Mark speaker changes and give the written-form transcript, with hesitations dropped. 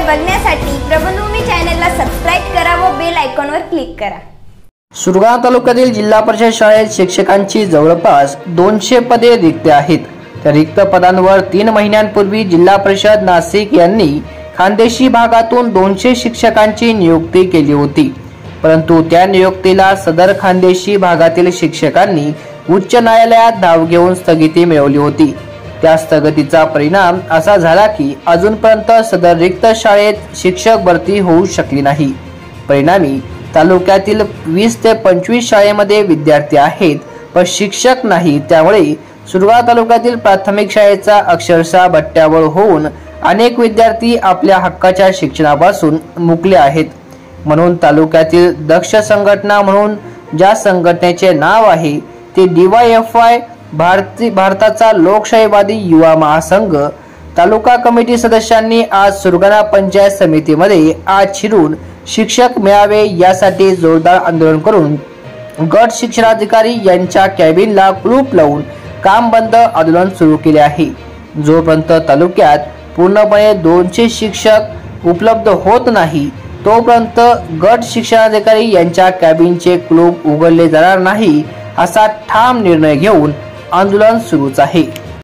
Speaker 1: बघण्यासाठी प्रबंधभूमी चॅनलला सबस्क्राइब करा व बेल आयकॉनवर क्लिक करा।
Speaker 2: सुरगाणा तालुक्यातील जिल्हा परिषद शाळेत शिक्षकांची जवळपास 200 पदे रिक्त आहेत। त्या रिक्त पदांवर 3 महिन्यांपूर्वी जिल्हा परिषद नाशिक यांनी खानदेशी भागातून 200 शिक्षकांची नियुक्ती केली होती, परंतु त्या नियुक्तीला सदर खानदेशी भागातील शिक्षकांनी उच्च न्यायालयात धाव घेऊन स्थगिती मिळवली होती। त्या स्थगितीचा परिणाम असा झाला की अजूनपर्यंत सदर रिक्त शाळेत शिक्षक भरती होऊ शकली नाही। परिणामी तालुक्यातील 20 ते 25 शाळेमध्ये विद्यार्थी आहेत पण शिक्षक नाही। त्यामुळे सुरगाणा तालुक्यातील प्राथमिक शाळेचा अक्षरशः बट्ट्याबोळ होऊन अनेक विद्यार्थी आपल्या हक्काच्या शिक्षणापासून मुकले आहेत। म्हणून तालुक्यातील दक्ष संघटना म्हणून ज्या संघटनेचे नाव आहे ते DYFY भारताचा लोकशाहीवादी युवा महासंघ तालुका कमिटी सदस्यांनी आज सुरगाणा पंचायत समितीमध्ये आज शिरून शिक्षक मिळावे यासाठी जोरदार आंदोलन करून गट शिक्षणाधिकारी यांच्या कॅबिनला कुलूप लावून काम बंद आंदोलन सुरू केले आहे। जोपर्यंत तालुक्यात पूर्णपणे 200 शिक्षक उपलब्ध होत नाही तोपर्यंत गट शिक्षणाधिकारी यांच्या कॅबिनचे कुलूप उघडले जाणार नाही असा ठाम निर्णय घेऊन आंदोलन सुरूच आहे।